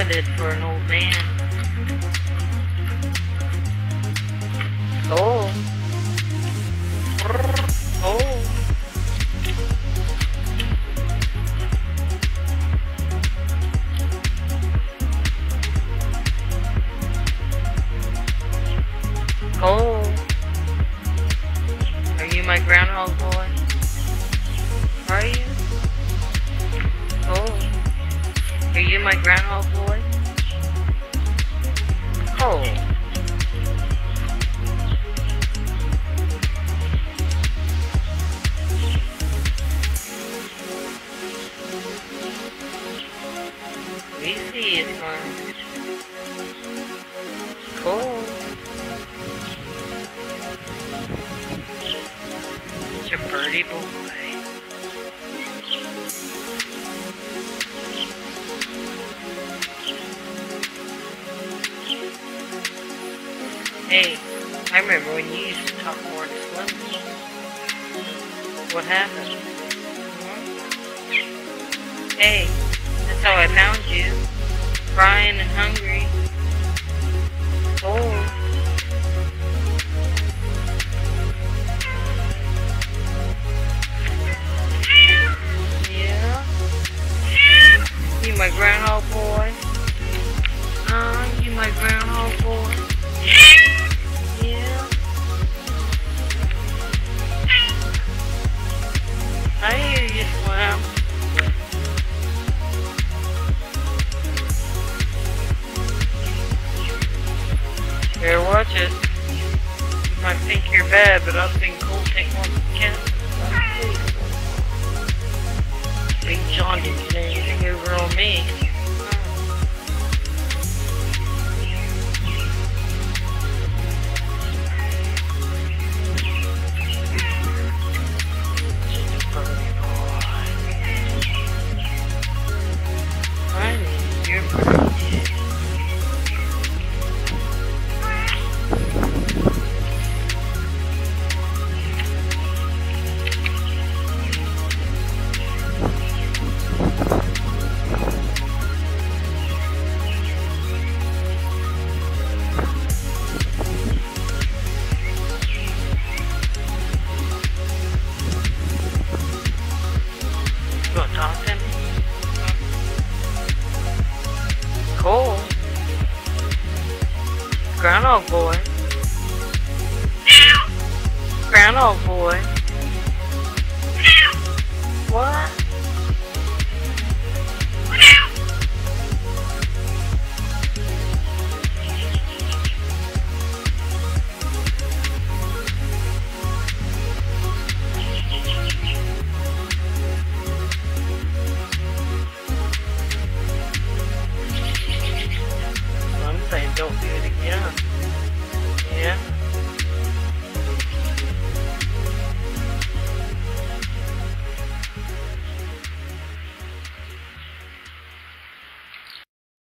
rabid for an old man. Oh. Oh. Oh. Are you my groundhog boy? Are you? Oh. Are you my groundhog boy? Oh. We see it, man. Cool. It's your birdie boy. Hey, I remember when you used to talk more to Slim. What happened? Hey, that's how I found you. Crying and hungry. Oh. Yeah? You my groundhog boy? You my groundhog boy? Yeah? I hear you, Slim. Here, watch it. You might think you're bad, but I've seen Cole take one of the cats. Big John didn't get anything over on me. I need your birthday. You wanna talk to me? Cool. Groundhog boy. Groundhog boy. What?